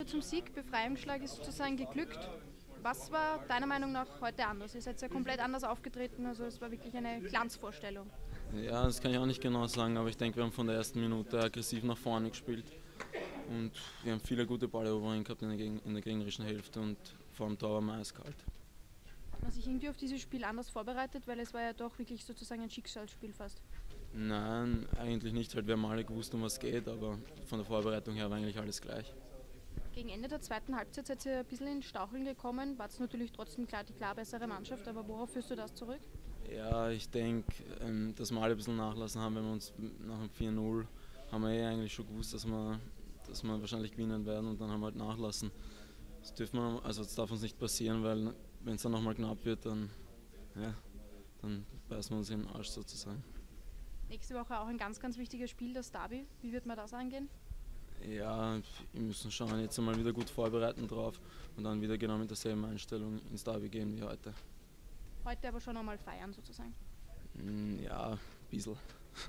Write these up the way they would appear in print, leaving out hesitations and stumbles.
zum Sieg. Befreiungsschlag ist sozusagen geglückt. Was war deiner Meinung nach heute anders? Ihr seid ja komplett anders aufgetreten, also es war wirklich eine Glanzvorstellung. Ja, das kann ich auch nicht genau sagen, aber ich denke, wir haben von der ersten Minute aggressiv nach vorne gespielt und wir haben viele gute Balleroberungen gehabt in der gegnerischen Hälfte und vor dem Tor war man eiskalt. Hat man sich irgendwie auf dieses Spiel anders vorbereitet, weil es war ja doch wirklich sozusagen ein Schicksalsspiel fast. Nein, eigentlich nicht, halt wir haben alle gewusst, um was es geht, aber von der Vorbereitung her war eigentlich alles gleich. Gegen Ende der zweiten Halbzeit seid ihr ein bisschen in Staucheln gekommen, war es natürlich trotzdem klar die klar bessere Mannschaft, aber worauf führst du das zurück? Ja, ich denke, dass wir alle ein bisschen nachlassen haben, wenn wir uns nach dem 4:0 haben wir eigentlich schon gewusst, dass wir wahrscheinlich gewinnen werden und dann haben wir halt nachlassen. Das darf uns nicht passieren, weil wenn es dann nochmal knapp wird, ja, dann beißen wir uns in den Arsch sozusagen. Nächste Woche auch ein ganz, ganz wichtiges Spiel, das Derby. Wie wird man das angehen? Ja, wir müssen schauen, jetzt einmal wieder gut vorbereiten drauf und dann wieder genau mit derselben Einstellung ins Derby gehen wie heute. Heute aber schon einmal feiern sozusagen. Ja, ein bisschen.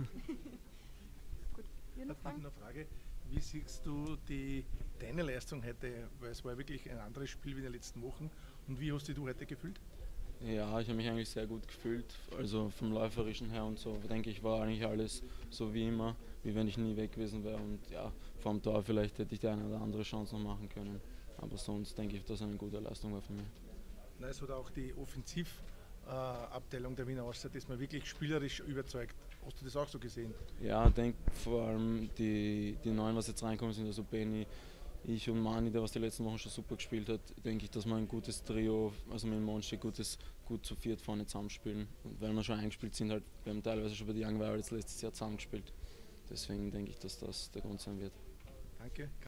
Gut, wir noch Hat noch fragen? eine Frage. Wie siehst du deine Leistung heute? Weil es war wirklich ein anderes Spiel wie in den letzten Wochen. Und wie hast dich du heute gefühlt? Ja, ich habe mich eigentlich sehr gut gefühlt, also vom Läuferischen her und so, denke ich, war eigentlich alles so wie immer, wie wenn ich nie weg gewesen wäre und ja, vor dem Tor vielleicht hätte ich die eine oder andere Chance noch machen können, aber sonst denke ich, dass es eine gute Leistung war von mir. Na, es hat auch die Offensivabteilung der Wiener Austria, das mir wirklich spielerisch überzeugt. Hast du das auch so gesehen? Ja, ich denke vor allem die Neuen, was jetzt reinkommen sind, also Benny, ich und Mani, der was die letzten Wochen schon super gespielt hat, denke ich, dass wir ein gutes Trio, also mit dem Monchi gut zu viert vorne zusammenspielen. Und weil wir schon eingespielt sind, halt, wir haben teilweise schon bei den Young Violets letztes Jahr zusammengespielt. Deswegen denke ich, dass das der Grund sein wird. Danke.